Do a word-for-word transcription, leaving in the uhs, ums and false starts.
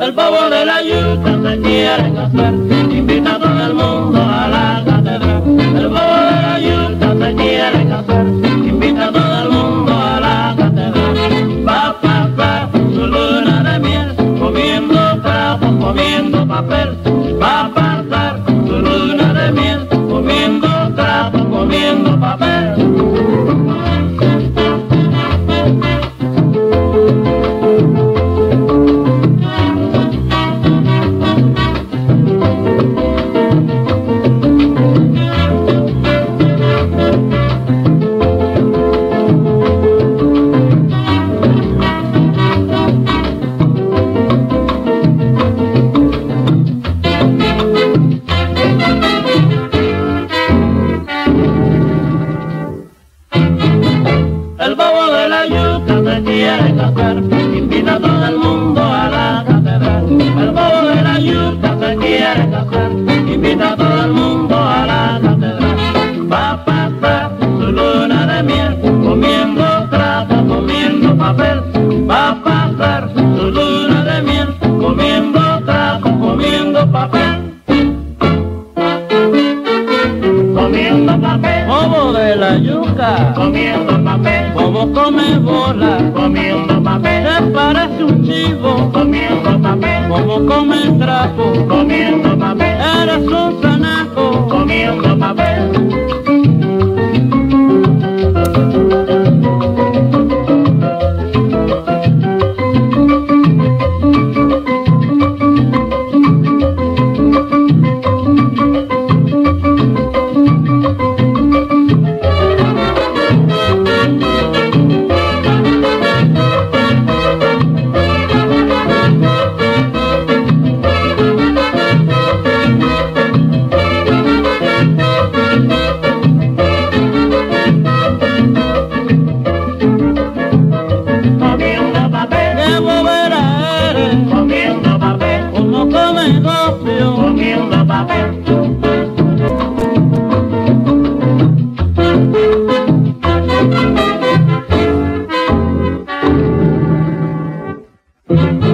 El bobo de la yuca se quiere casar, invita a todo el mundo a la catedral. El bobo de la yuca se quiere casar, invita a todo el mundo a la catedral. Va a pasar su luna de miel, comiendo trapos, comiendo papel. Va a pasar su luna de miel, comiendo trapos, comiendo papel. El bobo de la yuca se quiere casar, invita a todo el mundo a la catedral. El bobo de la yuca se quiere casar, invita a todo el mundo a la catedral. Va a pasar su luna de miel, comiendo trapos, comiendo papel. Va a pasar su luna de miel, comiendo trapos, comiendo papel. Comiendo papel. Bobo de la yuca, comiendo papel. Bobo come bola, comiendo papel. Se parece un chivo, comiendo papel. Bobo come trapo, comiendo papel. Eres un zanaco, comiendo papel. Comiendo papel.